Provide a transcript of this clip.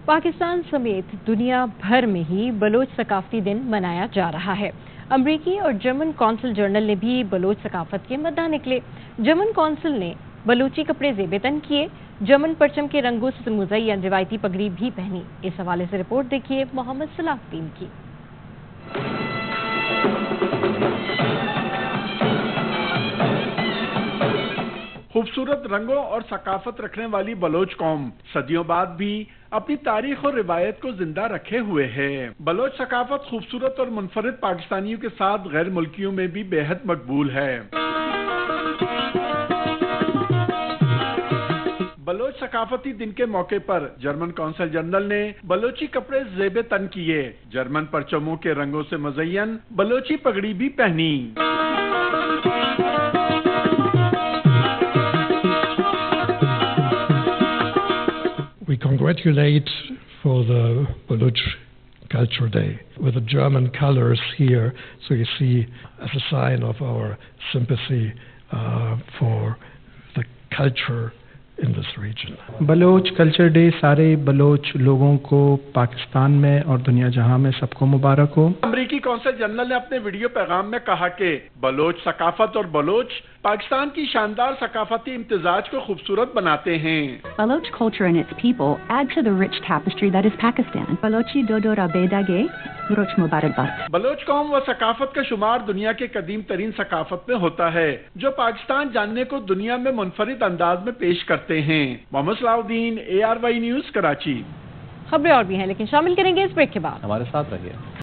پاکستان سمیت دنیا بھر میں ہی بلوچ ثقافتی دن منایا جا رہا ہے۔ امریکی اور جرمن کونسل جنرل نے بھی بلوچ ثقافت کے مداح نکلے۔ جرمن کونسل نے بلوچی کپڑے زیب تن کیے، جرمن پرچم کے رنگوں سے مزین روایتی پگڑی بھی پہنی۔ اس حوالے سے رپورٹ دیکھیے محمد صلاح الدین کی۔ خوبصورت رنگوں اور ثقافت رکھنے والی بلوچ قوم صدیوں بعد بھی اپنی تاریخ اور روایت کو زندہ رکھے ہوئے ہے۔ بلوچ ثقافت خوبصورت اور منفرد پاکستانیوں کے ساتھ غیر ملکیوں میں بھی بے حد مقبول ہے۔ بلوچ ثقافتی دن کے موقع پر جرمن کونسل جنرل نے بلوچی کپڑے زیب تن کیے، جرمن پرچموں کے رنگوں سے مزین بلوچی پگڑی بھی پہنی۔ We congratulate for the Baloch Culture Day with the German colors here, so you see as a sign of our sympathy for the culture in this region. Baloch culture day سارے بلوچ لوگوں کو پاکستان میں اور دنیا جہاں میں سب کو مبارک ہو۔ امریکی کونسل جنرل نے اپنے ویڈیو پیغام میں کہا کہ بلوچ ثقافت اور بلوچ پاکستان کی شاندار ثقافتی امتزاج کو خوبصورت بناتے ہیں۔ Baloch culture and its people add to the rich tapestry that is Pakistan. Balochi dodo rabedage, Baloch mubarakbad. Baloch قوم و ثقافت کا شمار دنیا کے قدیم ترین ثقافت میں ہوتا ہے، جو پاکستان جاننے کو دنیا میں منفرد انداز میں پیش کرتے ہیں۔ محمد صلاح الدین، ARY نیوز، کراچی۔ خبریں اور بھی ہیں لیکن شامل کریں گے اس بریک کے بعد۔ ہمارے ساتھ رہیے۔